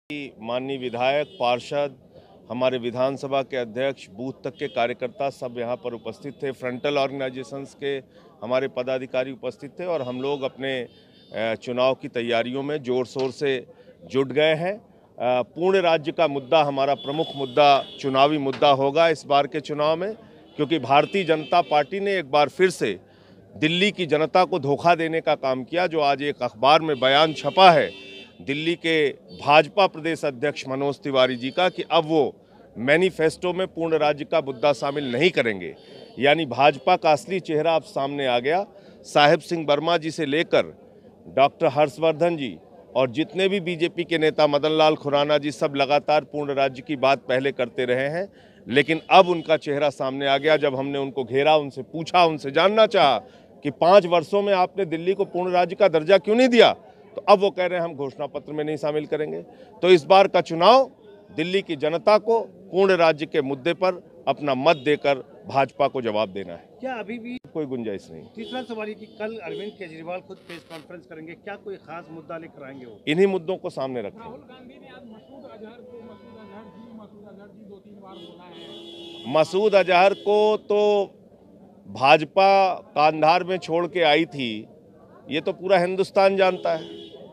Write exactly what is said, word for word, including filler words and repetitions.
माननीय विधायक, पार्षद, हमारे विधानसभा के अध्यक्ष, बूथ तक के कार्यकर्ता सब यहाँ पर उपस्थित थे। फ्रंटल ऑर्गेनाइजेशंस के हमारे पदाधिकारी उपस्थित थे और हम लोग अपने चुनाव की तैयारियों में जोर शोर से जुट गए हैं। पूर्ण राज्य का मुद्दा हमारा प्रमुख मुद्दा चुनावी मुद्दा होगा इस बार के चुनाव में, क्योंकि भारतीय जनता पार्टी ने एक बार फिर से दिल्ली की जनता को धोखा देने का काम किया। जो आज एक अखबार में बयान छपा है दिल्ली के भाजपा प्रदेश अध्यक्ष मनोज तिवारी जी का कि अब वो मैनिफेस्टो में पूर्ण राज्य का मुद्दा शामिल नहीं करेंगे, यानी भाजपा का असली चेहरा अब सामने आ गया। साहिब सिंह वर्मा जी से लेकर डॉक्टर हर्षवर्धन जी और जितने भी बीजेपी के नेता, मदन लाल खुराना जी, सब लगातार पूर्ण राज्य की बात पहले करते रहे हैं, लेकिन अब उनका चेहरा सामने आ गया। जब हमने उनको घेरा, उनसे पूछा, उनसे जानना चाहा कि पाँच वर्षों में आपने दिल्ली को पूर्ण राज्य का दर्जा क्यों नहीं दिया, तो अब वो कह रहे हैं हम घोषणा पत्र में नहीं शामिल करेंगे। तो इस बार का चुनाव दिल्ली की जनता को पूर्ण राज्य के मुद्दे पर अपना मत देकर भाजपा को जवाब देना है। क्या अभी भी कोई गुंजाइश नहीं? तीसरा सवाल ये कि कल अरविंद केजरीवाल खुद प्रेस कॉन्फ्रेंस करेंगे, क्या कोई खास मुद्दा लेकर आएंगे? वो इन्हीं मुद्दों को सामने रखें। राहुल गांधी ने आज मसूद अजहर को मसूद अजहर जी मसूद अजहर जी दो तीन बार बोला है। मसूद अजहर को तो भाजपा कांधार में छोड़ के आई थी, ये तो पूरा हिंदुस्तान जानता है।